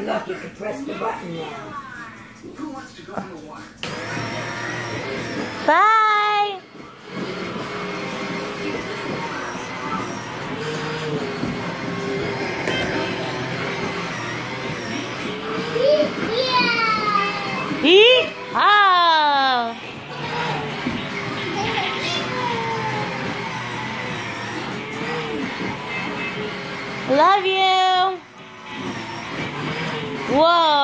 look, you can press the button now. Who wants to go in the water? Bye. Yeehaw! Love you. Whoa.